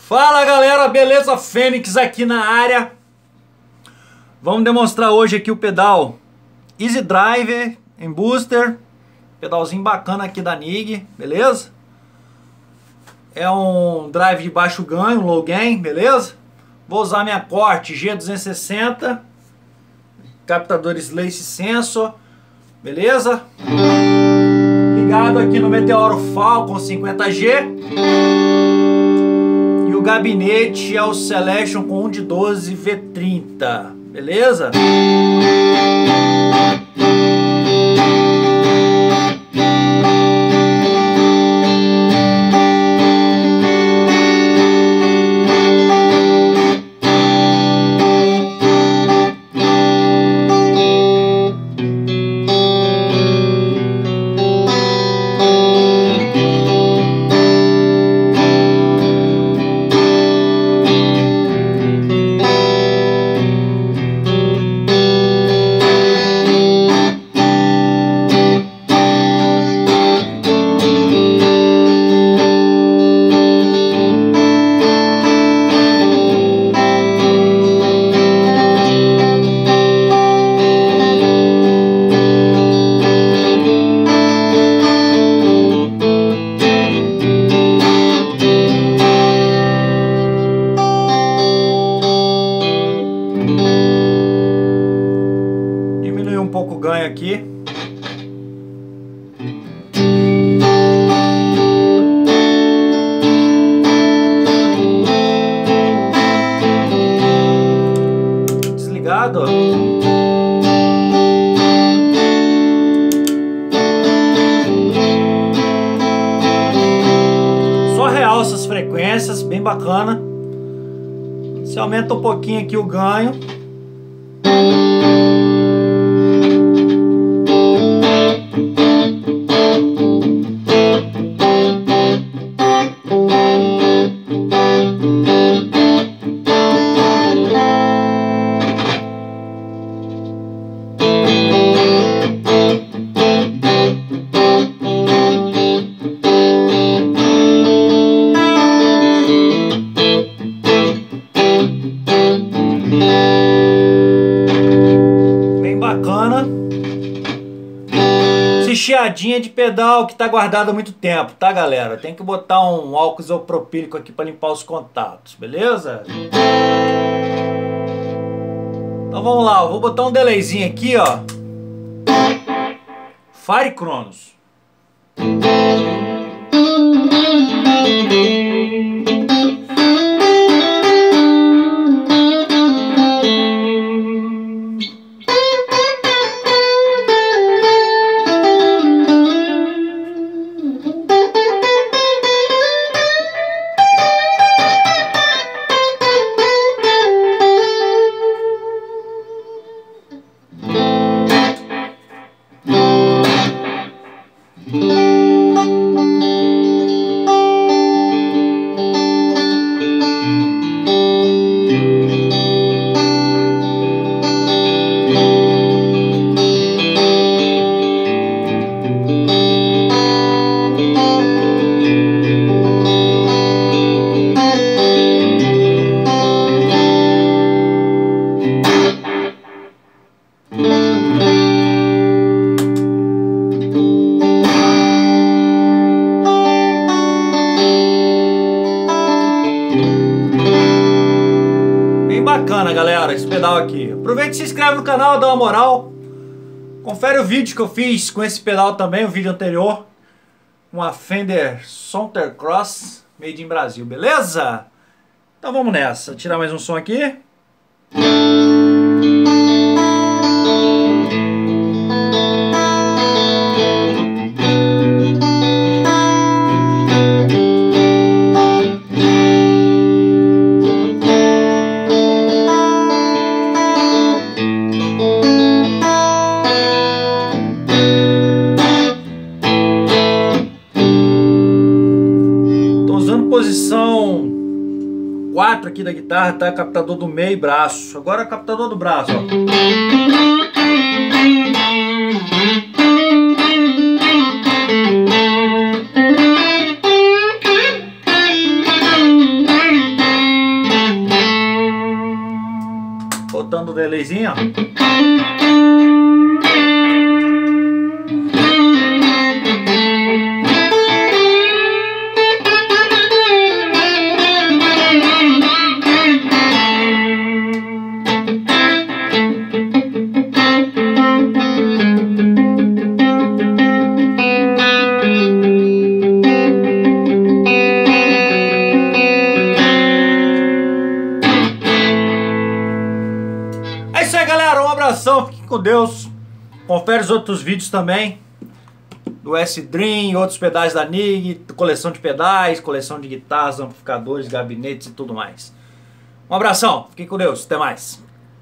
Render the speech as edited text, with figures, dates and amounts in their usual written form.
Fala galera, beleza? Fênix aqui na área. Vamos demonstrar hoje aqui o pedal Easy Driver em booster. Pedalzinho bacana aqui da NIG, beleza? É um drive de baixo ganho, low gain, beleza? Vou usar minha corte G260, captadores Lace Sensor, beleza? Ligado aqui no Meteoro Falcon 50G. E o gabinete é o Selection com 1 de 12 V30, beleza? Um pouco o ganho aqui. Desligado, ó. Só realça as frequências, bem bacana. Você aumenta um pouquinho aqui o ganho. Bacana. Esse chiadinha de pedal que tá guardado há muito tempo, tá galera? Tem que botar um álcool isopropílico aqui para limpar os contatos, beleza? Então vamos lá, eu vou botar um delayzinho aqui, ó. Fire Cronos. Bacana galera, esse pedal aqui. Aproveita e se inscreve no canal, dá uma moral. Confere o vídeo que eu fiz com esse pedal também, o vídeo anterior. Uma Fender Sonter Cross Made in Brasil, beleza? Então vamos nessa, tirar mais um som aqui. Posição 4 aqui da guitarra, tá? Captador do meio e braço. Agora captador do braço, ó. botando o delayzinho, ó. É isso aí, galera, um abração, fiquem com Deus. Confere os outros vídeos também do S-Dream, outros pedais da NIG, coleção de pedais, coleção de guitarras, amplificadores, gabinetes e tudo mais. Um abração, fiquem com Deus, até mais.